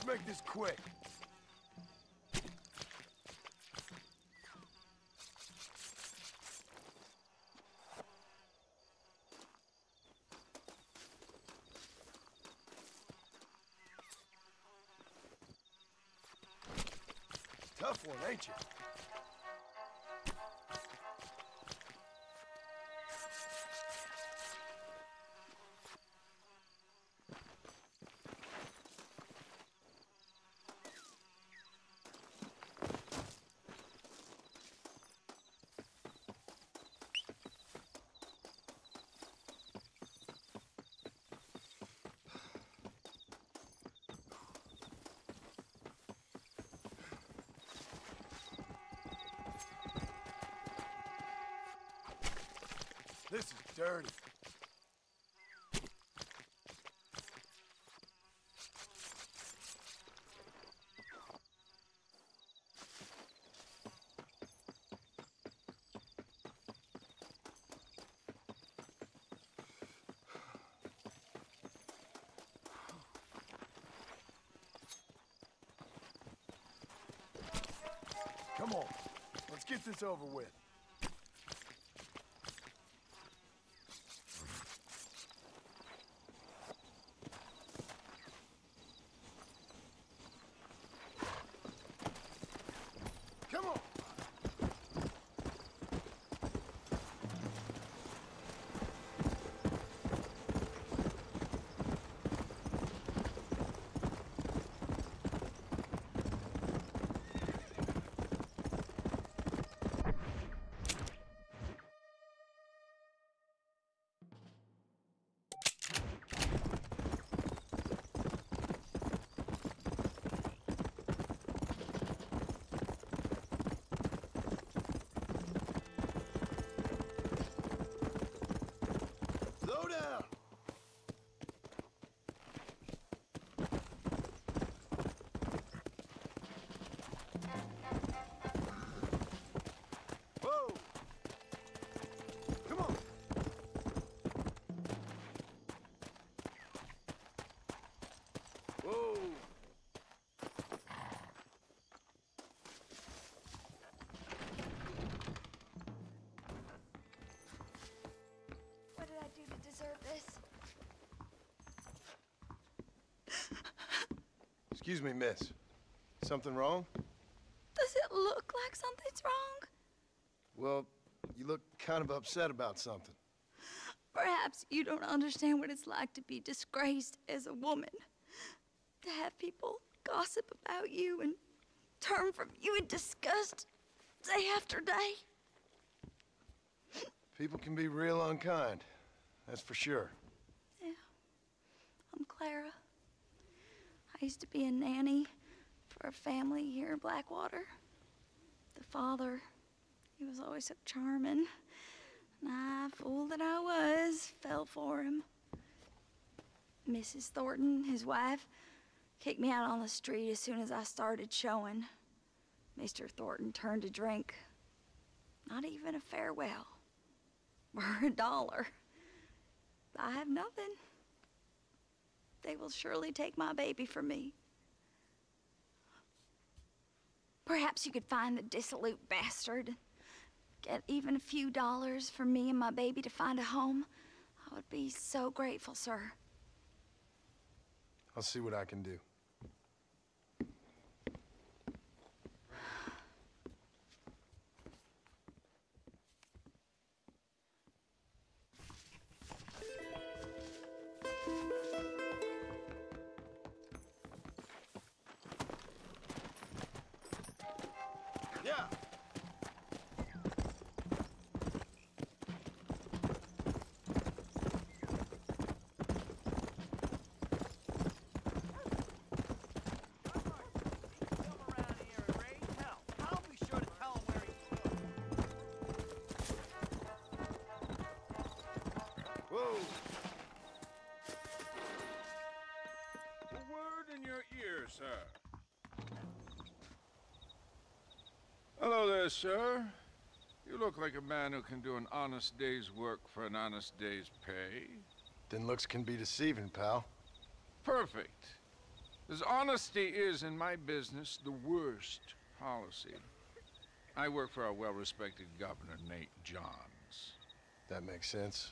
make this quick. Tough one, ain't you? This is dirty. Come on, let's get this over with. Come on! Slow down! Whoa! Come on! Whoa! What did I do to deserve this? Excuse me, miss. Something wrong? Does it look like something's wrong? Well, you look kind of upset about something. Perhaps you don't understand what it's like to be disgraced as a woman. To have people gossip about you and turn from you in disgust day after day. People can be real unkind, that's for sure. Yeah, I'm Clara. I used to be a nanny for a family here in Blackwater. The father, he was always so charming. And I, fool that I was, fell for him. Mrs. Thornton, his wife, kicked me out on the street as soon as I started showing. Mr. Thornton turned to drink. Not even a farewell. Or $1. I have nothing. They will surely take my baby from me. Perhaps you could find the dissolute bastard. Get even a few dollars for me and my baby to find a home. I would be so grateful, sir. I'll see what I can do. Yeah. Whoa! A word in your ear, sir. Hello there, sir. You look like a man who can do an honest day's work for an honest day's pay. Then looks can be deceiving, pal. Perfect. As honesty is, in my business, the worst policy. I work for our well-respected governor, Nate Johns. That makes sense.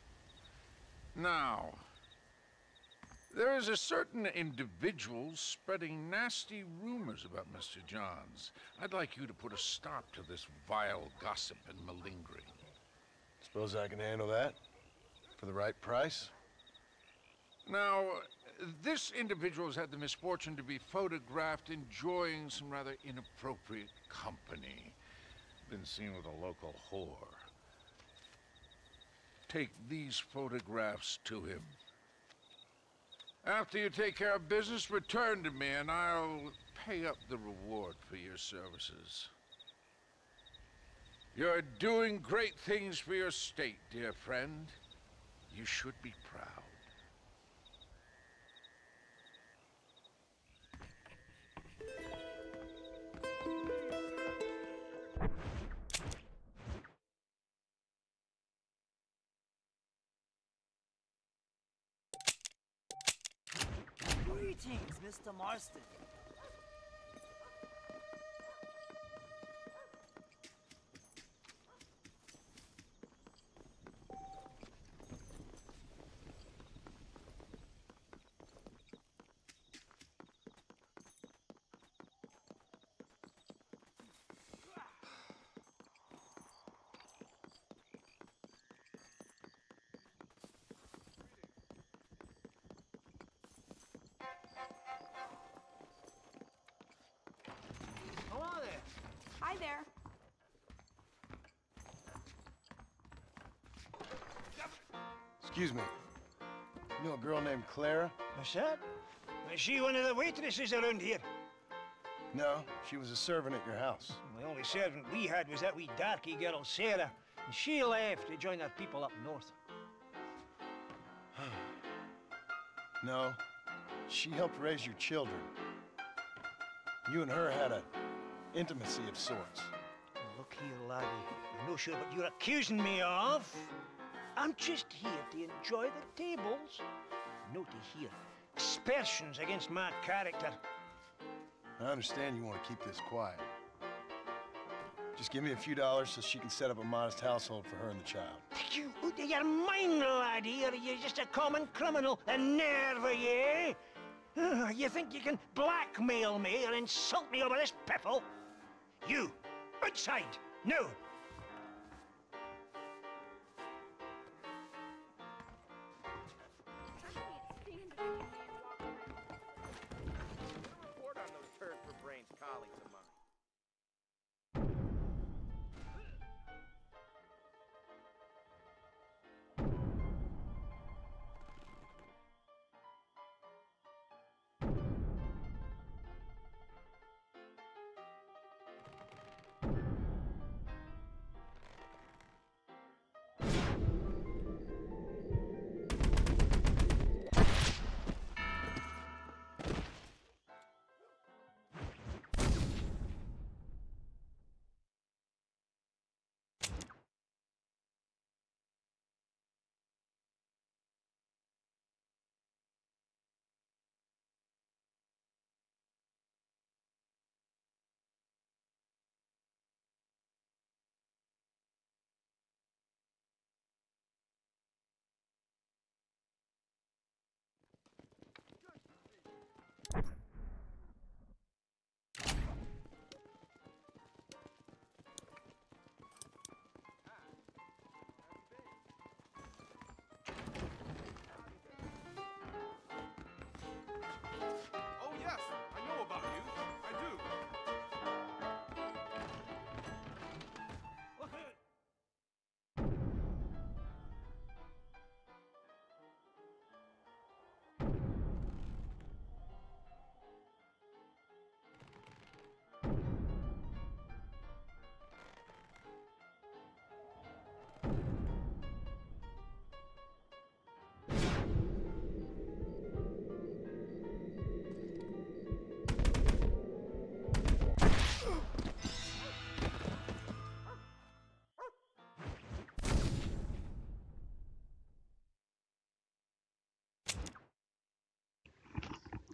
Now, there is a certain individual spreading nasty rumors about Mr. Johns. I'd like you to put a stop to this vile gossip and malingering. Suppose I can handle that? For the right price? Now, this individual has had the misfortune to be photographed enjoying some rather inappropriate company. Been seen with a local whore. Take these photographs to him. After you take care of business, return to me and I'll pay up the reward for your services. You're doing great things for your state, dear friend. You should be proud. Greetings, Mr. Marston. Hi there. Excuse me. You know a girl named Clara? What's that? Is she one of the waitresses around here? No, she was a servant at your house. The only servant we had was that wee darky girl, Sarah. And she left to join our people up north. No, she helped raise your children. You and her had an intimacy of sorts. Look here, laddie. I'm not sure what you're accusing me of. I'm just here to enjoy the tables, not to hear aspersions against my character. I understand you want to keep this quiet. Just give me a few dollars so she can set up a modest household for her and the child. You out of your mind, laddie, or are you just a common criminal? A nerve, are you? You think you can blackmail me or insult me over this piffle? You, outside, no! Report on those turd for brains colleagues of mine.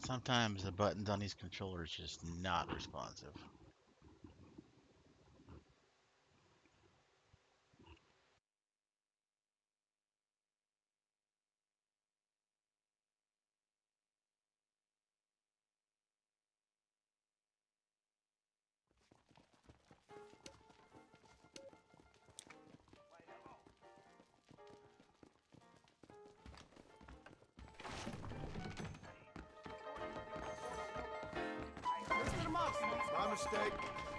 Sometimes the buttons on these controllers just not responsive. My mistake.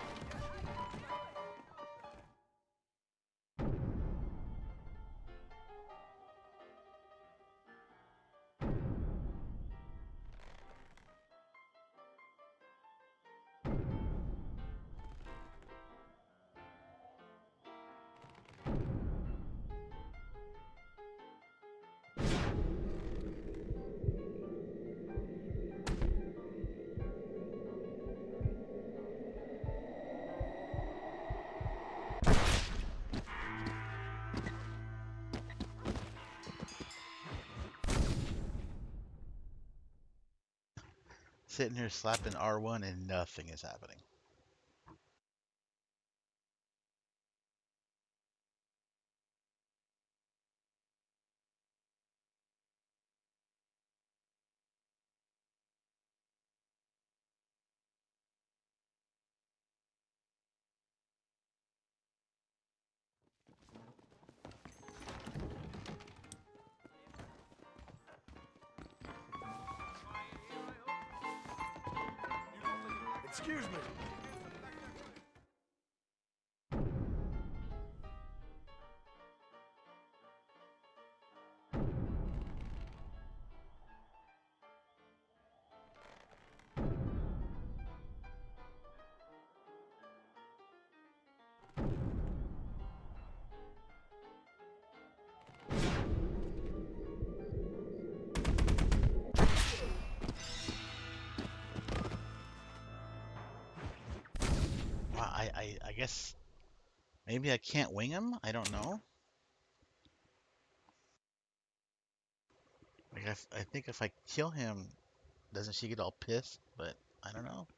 Sitting here slapping R1 and nothing is happening. Excuse me. Wow, I guess maybe I can't wing him? I don't know. Like I think if I kill him, doesn't she get all pissed? But I don't know.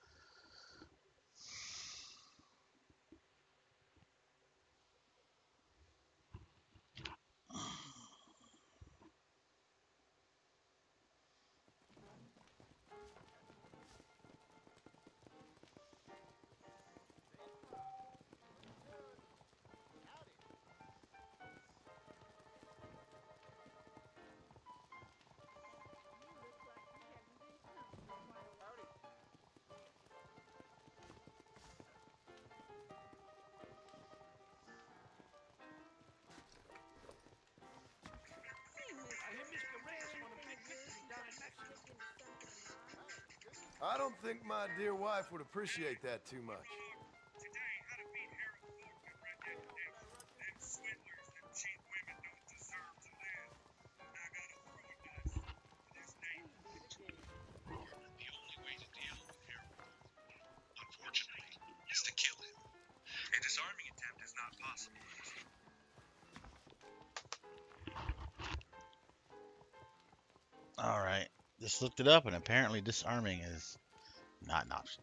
I don't think my dear wife would appreciate that too much. Today, how to beat Harold Thornton and Red Dead Redemption. Them swindlers that cheat women don't deserve to live. I gotta throw a dice for this name. The only way to deal with Harold Thornton, unfortunately, is to kill him. A disarming attempt is not possible. All right, just looked it up, and apparently disarming is not an option.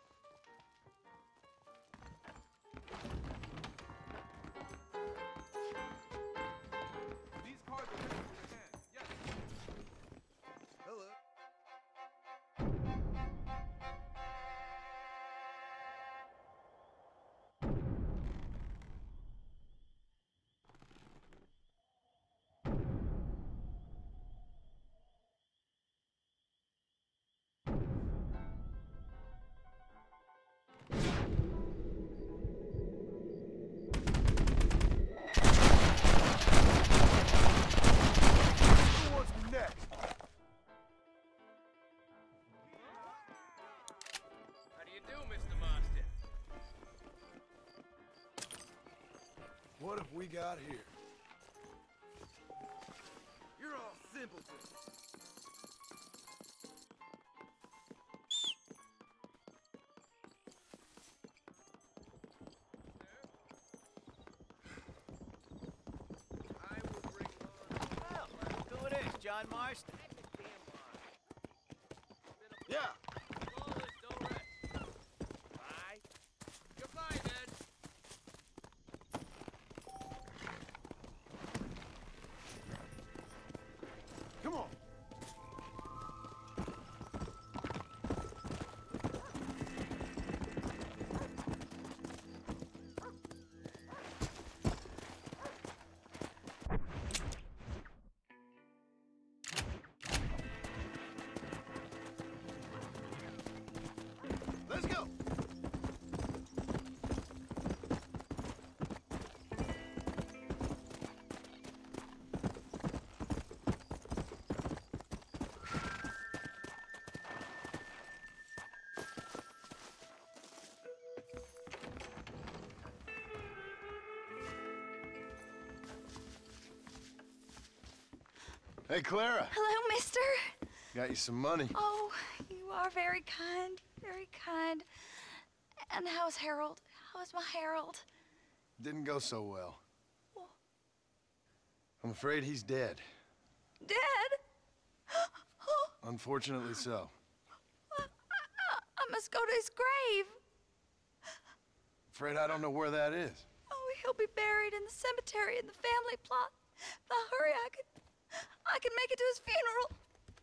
These cards are ready for your hand. Yes. Hello. Who wants me next? How do you do, Mr. Marston? What have we got here? You're all simpletons. I will bring on... Well, who it is, John Marston? Hey, Clara. Hello, mister. Got you some money. Oh, you are very kind, very kind. And how's Harold? How's my Harold? Didn't go so well. Oh. I'm afraid he's dead. Dead? Oh, Unfortunately so. I must go to his grave. Afraid I don't know where that is. Oh, he'll be buried in the cemetery in the family plot. If I hurry, I can make it to his funeral.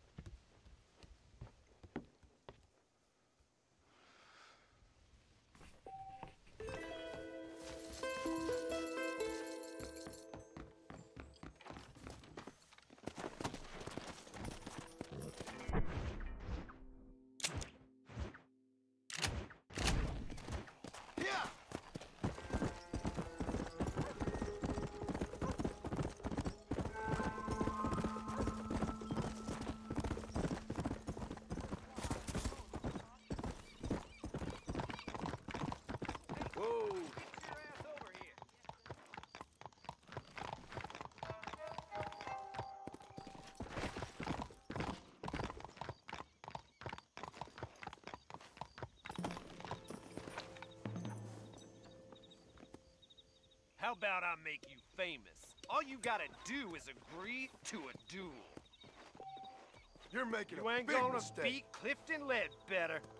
How about I make you famous? All you gotta do is agree to a duel. You're making You ain't gonna beat Clifton Ledbetter.